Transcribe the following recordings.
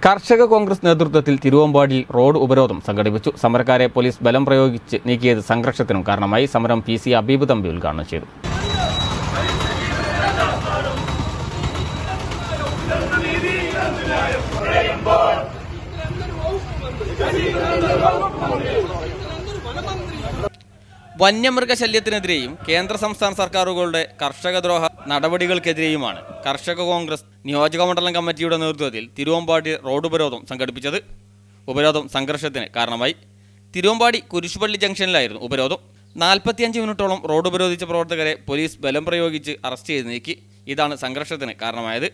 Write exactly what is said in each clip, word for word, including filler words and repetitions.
കർഷക കോൺഗ്രസ് നേതൃത്വത്തിൽ തിരുവമ്പാടിയിൽ റോഡ് ഉപരോധം സംഘടിപ്പിച്ചു. സമരക്കാരെ പോലീസ് ബലം പ്രയോഗിച്ച് നീക്കിയത് സംഘർഷത്തിനും കാരണമായി. സമരം പി സി ഹബീബ് തമ്പി ഉദ്ഘാടനം ചെയ്തു. വന്യമൃഗശല്യത്തിനെതിരെയും കേന്ദ്ര സംസ്ഥാന സർക്കാരുകളുടെ കർഷകദ്രോഹ നടപടികൾക്കെതിരെയുമാണ് കർഷക കോൺഗ്രസ് നിയോജകമണ്ഡലം കമ്മിറ്റിയുടെ നേതൃത്വത്തിൽ തിരുവമ്പാടി റോഡ് ഉപരോധം സംഘടിപ്പിച്ചത്. ഉപരോധം സംഘർഷത്തിന് കാരണമായി. തിരുവമ്പാടി കുരിശുപള്ളി ജംഗ്ഷനിലായിരുന്നു ഉപരോധം. നാൽപ്പത്തിയഞ്ച് മിനിറ്റോളം റോഡ് ഉപരോധിച്ച പ്രവർത്തകരെ പോലീസ് ബലം പ്രയോഗിച്ച് അറസ്റ്റ് ചെയ്ത് നീക്കി. ഇതാണ് സംഘർഷത്തിന് കാരണമായത്.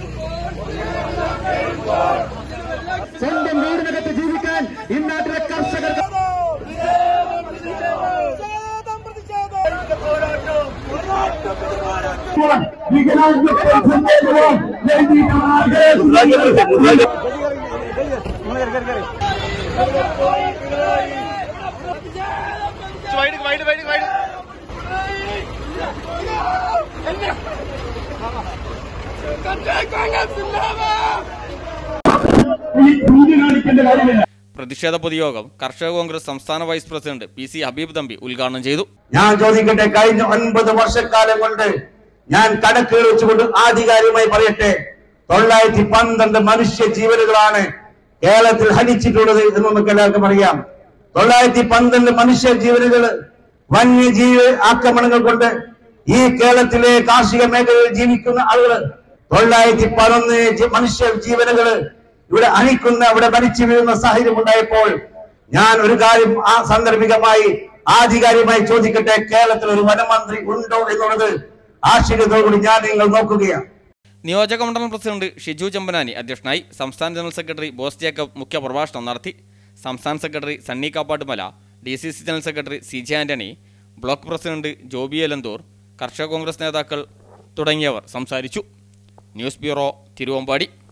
പ്രതിഷേധ പൊതുയോഗം കർഷക കോൺഗ്രസ് സംസ്ഥാന vice president P C Habeeb Thampi ഉദ്ഘാടനം ചെയ്തു. ഞാൻ ചോദിക്കട്ടെ, കഴിഞ്ഞ ഒൻപത് വർഷക്കാലം കൊണ്ട് ഞാൻ കണക്കുകൾ വെച്ചുകൊണ്ട് ആധികാരികമായി പറയട്ടെ, തൊള്ളായിരത്തി പന്ത്രണ്ട് മനുഷ്യ ജീവനുകളാണ് കേരളത്തിൽ ഹനിച്ചിട്ടുള്ളത് എന്ന് നമുക്ക് എല്ലാവർക്കും അറിയാം. തൊള്ളായിരത്തി പന്ത്രണ്ട് മനുഷ്യ ജീവനുകൾ വന്യജീവി ആക്രമണങ്ങൾ കൊണ്ട് ഈ കേരളത്തിലെ കാർഷിക മേഖലയിൽ ജീവിക്കുന്ന ആളുകൾ തൊള്ളായിരത്തി പതിനൊന്ന് മനുഷ്യ ജീവനുകൾ ഇവിടെ അണിക്കുന്ന ഇവിടെ മരിച്ചു വീഴുന്ന സാഹചര്യം ഉണ്ടായപ്പോൾ ഞാൻ ഒരു കാര്യം ആ സാന്ദർഭികമായി ആധികാരികമായി ചോദിക്കട്ടെ, കേരളത്തിൽ ഒരു വനമന്ത്രി ഉണ്ടോ എന്നുള്ളത് ആശ്ചര്യത്തോടുകൂടി ഞാൻ നിങ്ങൾ നോക്കുകയാണ്. നിയോജക മണ്ഡലം പ്രസിഡന്റ് ഷിജു ചെമ്പനാനി അധ്യക്ഷനായി. സംസ്ഥാന ജനറൽ സെക്രട്ടറി ബോസ് ജേക്കബ് മുഖ്യ പ്രഭാഷണം നടത്തി. സംസ്ഥാന secretary Sunny Kappattumala, D C C general secretary C J Antony, block president Joby Elanthoor, കർഷക കോൺഗ്രസ് നേതാക്കൾ തുടങ്ങിയവർ സംസാരിച്ചു. News bureau, Thiruvambady.